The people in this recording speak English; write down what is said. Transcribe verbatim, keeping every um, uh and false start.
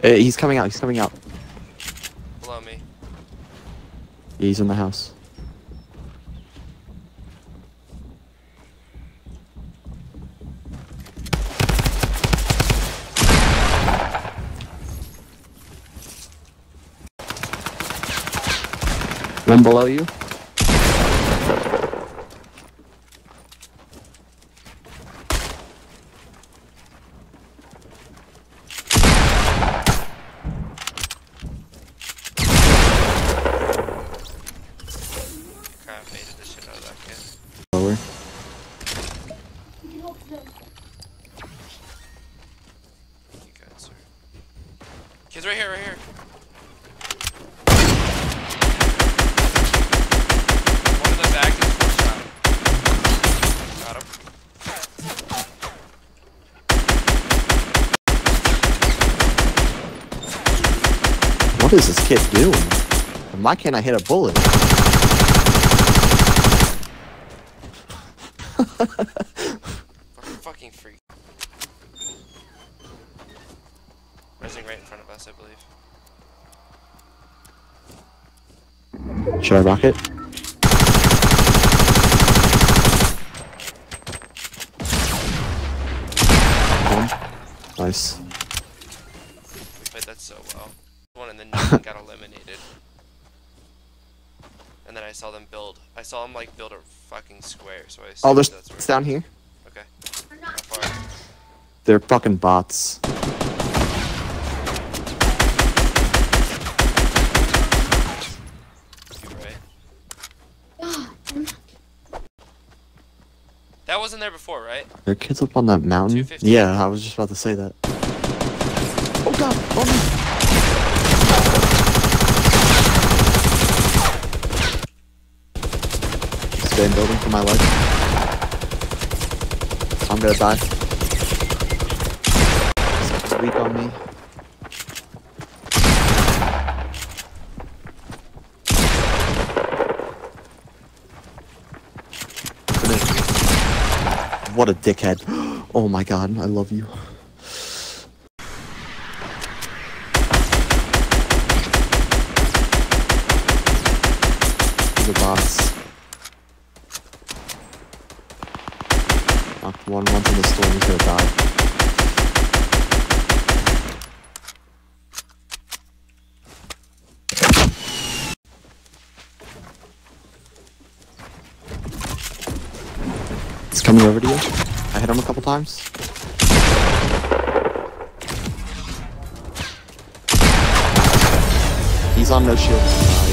Uh, he's coming out, he's coming out. Below me. Yeah, he's in the house. One below you. Crap, baited the shit out of that kid. Lower. You got it, sir. Kid's right here, right here. One in the back is four shot. Got him. What is this kid doing? Why can't I hit a bullet? Fucking freak. Rising right in front of us, I believe. Should I rocket? Nice. We played that so well. One and then nothing got eliminated. And then I saw them build. I saw them like build a fucking square. So I Oh, assumed there's that's where. it's down here. Okay. How far? They're fucking bots. You're right. That wasn't there before, right? There are kids up on that mountain. two fifty. Yeah, I was just about to say that. Oh god! Oh no! Stay in building for my life. I'm gonna die. He's weak on me. What a dickhead. Oh my god, I love you. The bots. Knocked one, one's in the storm, he's gonna die. It's coming over to you. I hit him a couple times. He's on no shield. Uh,